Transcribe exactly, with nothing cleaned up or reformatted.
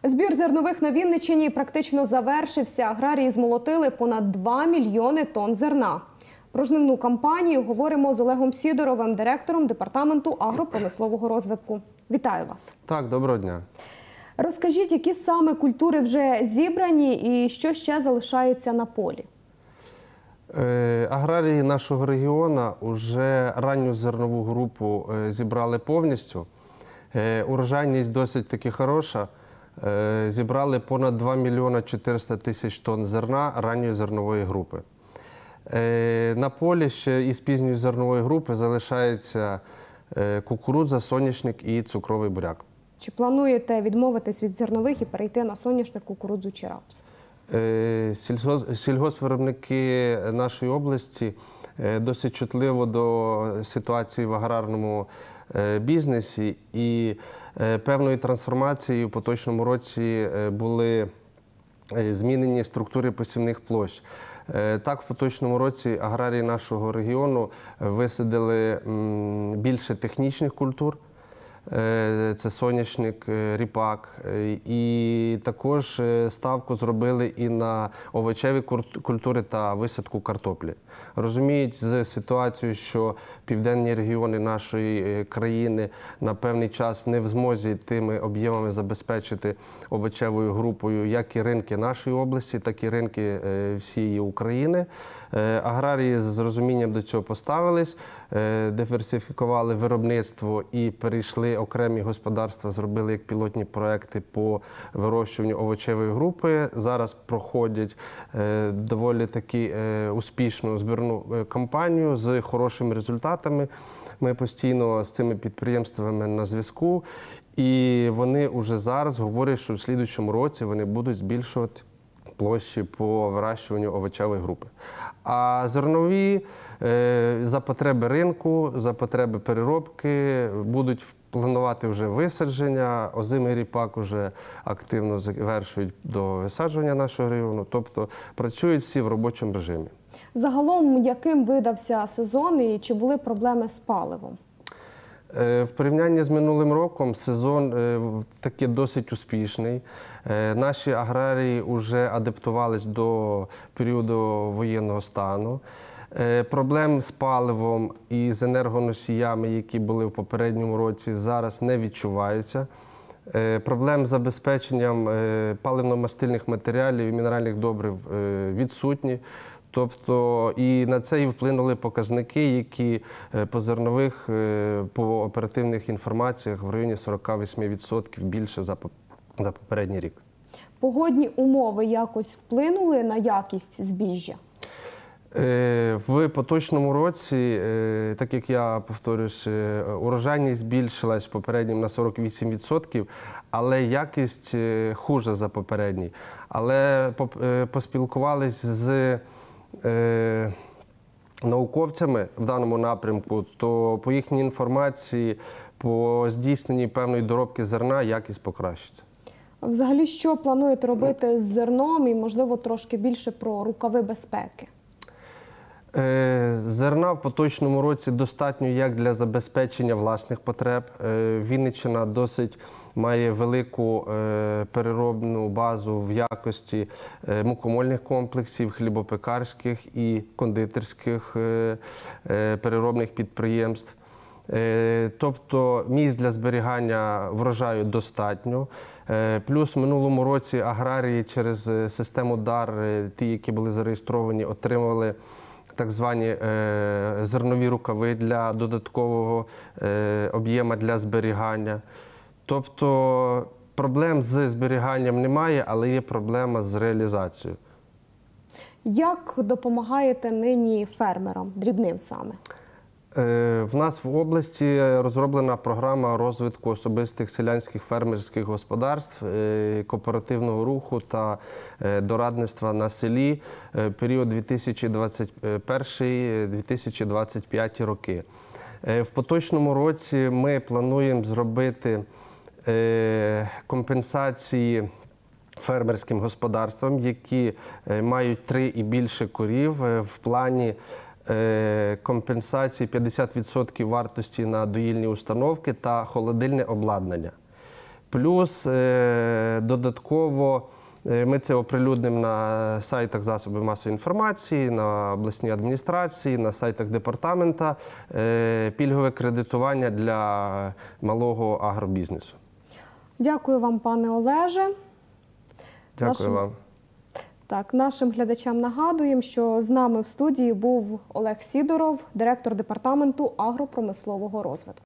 Збір зернових на Вінниччині практично завершився. Аграрії змолотили понад два мільйони тонн зерна. Про жнивну кампанію говоримо з Олегом Сідоровим, директором Департаменту агропромислового розвитку. Вітаю вас. Так, доброго дня. Розкажіть, які саме культури вже зібрані і що ще залишається на полі? Аграрії нашого регіону вже ранню зернову групу зібрали повністю. Урожайність досить таки хороша. Зібрали понад два мільйони чотириста тисяч тонн зерна ранньої зернової групи. На полі ще із пізньої зернової групи залишається кукурудза, соняшник і цукровий буряк. Чи плануєте відмовитись від зернових і перейти на соняшник, кукурудзу чи рапс? Сільгоспвиробники нашої області досить чутливо до ситуації в аграрному бізнесі, і певною трансформацією у поточному році були змінені структури посівних площ. Так, в поточному році аграрії нашого регіону висадили більше технічних культур. Це соняшник, ріпак, і також ставку зробили і на овочеві культури та висадку картоплі. Розуміють з ситуацією, що південні регіони нашої країни на певний час не в змозі тими об'ємами забезпечити овочевою групою як і ринки нашої області, так і ринки всієї України. Аграрії з розумінням до цього поставились, диверсифікували виробництво і перейшли окремі господарства, зробили як пілотні проекти по вирощуванню овочевої групи. Зараз проходять доволі таки успішну збірну кампанію з хорошими результатами. Ми постійно з цими підприємствами на зв'язку, і вони вже зараз говорять, що в слідуючому році вони будуть збільшувати площі по вирощуванню овочевої групи. А зернові за потреби ринку, за потреби переробки будуть планувати вже висадження, озимий ріпак вже активно завершують до висадження нашого регіону, тобто працюють всі в робочому режимі. Загалом, яким видався сезон і чи були проблеми з паливом? В порівнянні з минулим роком сезон таки досить успішний. Наші аграрії вже адаптувались до періоду воєнного стану. Проблем з паливом і з енергоносіями, які були в попередньому році, зараз не відчуваються. Проблем з забезпеченням паливно-мастильних матеріалів і мінеральних добрив відсутні. Тобто і на це і вплинули показники, які по зернових, по оперативних інформаціях в районі сорока восьми відсотків більше за попередній рік. Погодні умови якось вплинули на якість збіжжя? В поточному році, так як я повторюсь, урожайність збільшилась попереднім на сорок вісім відсотків, але якість хуже за попередній. Але поспілкувались з науковцями в даному напрямку, то по їхній інформації, по здійсненні певної доробки зерна, якість покращиться. Взагалі, що плануєте робити з зерном і, можливо, трошки більше про рукави безпеки? Зерна в поточному році достатньо як для забезпечення власних потреб. Вінниччина досить має велику переробну базу в якості мукомольних комплексів, хлібопекарських і кондитерських переробних підприємств. Тобто місць для зберігання врожаю достатньо. Плюс в минулому році аграрії через систему дар, ті, які були зареєстровані, отримували так звані зернові рукави для додаткового об'єму для зберігання. Тобто проблем з зберіганням немає, але є проблема з реалізацією. Як допомагаєте нині фермерам, дрібним саме? В нас в області розроблена програма розвитку особистих селянських фермерських господарств, кооперативного руху та дорадництва на селі період дві тисячі двадцять перший - дві тисячі двадцять п'ятий роки. В поточному році ми плануємо зробити компенсації фермерським господарствам, які мають три і більше корів, в плані компенсації п'ятдесят відсотків вартості на доїльні установки та холодильне обладнання. Плюс е, додатково е, ми це оприлюднимо на сайтах засобів масової інформації, на обласній адміністрації, на сайтах департамента, е, пільгове кредитування для малого агробізнесу. Дякую вам, пане Олеже. Дякую Нашим- вам. Так, нашим глядачам нагадуємо, що з нами в студії був Олег Сідоров, директор департаменту агропромислового розвитку.